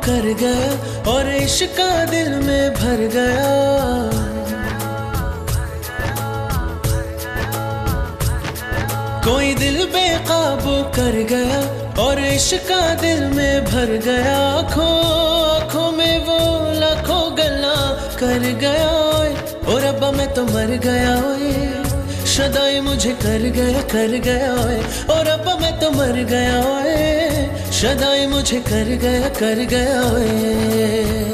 कर गया और इश्क का दिल में भर गया। कोई दिल बेकाबू कर गया और इश्क का दिल में भर गया। आँखों में वो लाखों गल्ला कर गया। और रब्बा मैं तो मर गया ओए, शदाई मुझे कर गया ओए। और रब्बा मैं तो मर गया ओए, शदाई मुझे कर गया ओए।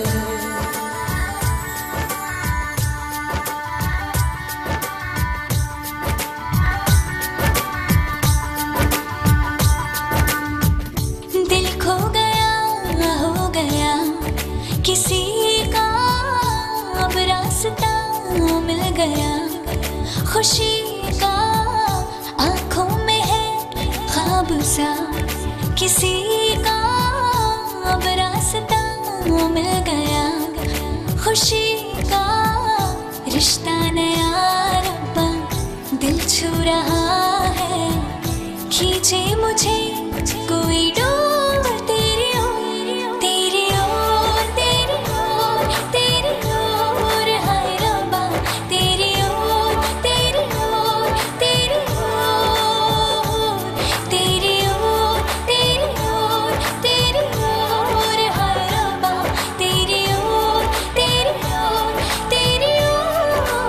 किसी का अब रास्ता मिल गया, खुशी का आँखों में है ख्वाब सा। किसी का अब रास्ता मिल गया, खुशी का रिश्ता नया रब्बा दिल छू रहा है। खींचे मुझे कोई डोर तेरी ओर, तेरी ओर, तेरी ओर, तेरी ओर, हाय रब्बा तेरी ओर, तेरी ओर, तेरी ओर, तेरी ओर, तेरी ओर, तेरी ओर, हाय रब्बा तेरी ओर, तेरी ओर, तेरी ओर।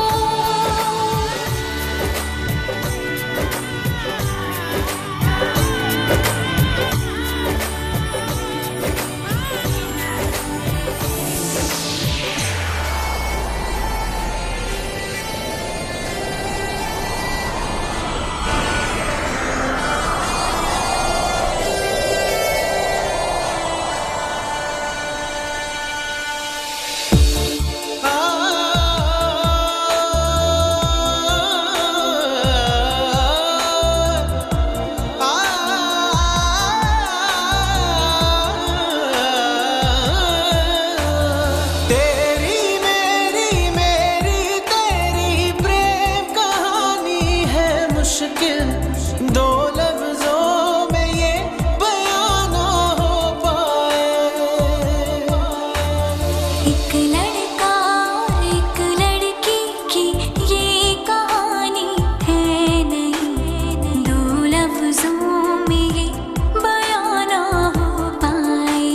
दो लफ्जों में ये बयां ना हो पाए। एक लड़का और एक लड़की की ये कहानी है नहीं, दो लफ्जों में ये बयां ना हो पाए।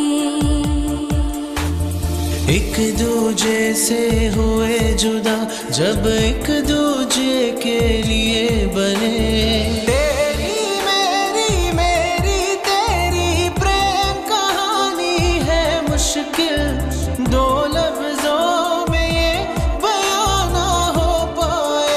एक दूजे से हुए जुदा जब एक दूजे के लिए बने। तेरी मेरी तेरी प्रेम कहानी है मुश्किल, दो लफ्जों में ये बयां ना हो पाए।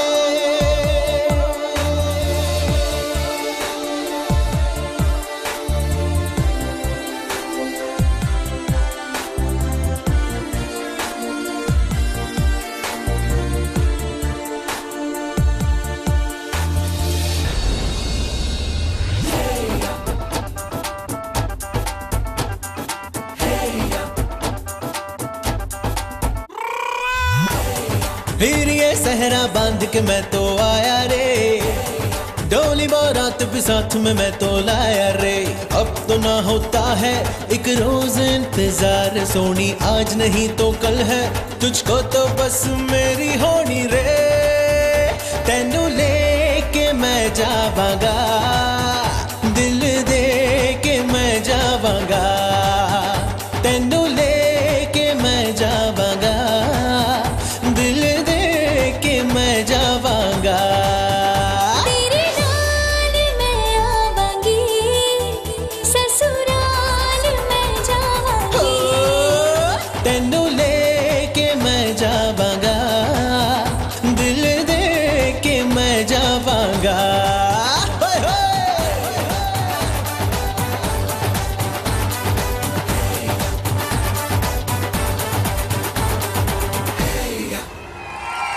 फिर ये सहरा बांध के मैं तो आया रे, डोली बारात भी साथ में मैं तो लाया रे। अब तो ना होता है एक रोज इंतजार सोनी, आज नहीं तो कल है तुझको तो बस मेरी होनी रे। तेनू लेके मैं जावांगा, दिल दे के मैं जावांगा। तेनू लेके मैं जावांगा, दिल दे के मैं जावांगा। तेरे नाल मैं आवांगी, ससुराल मैं जावांगी। तेनू लेके मैं जावांगा, दिल दे के मैं जावांगा।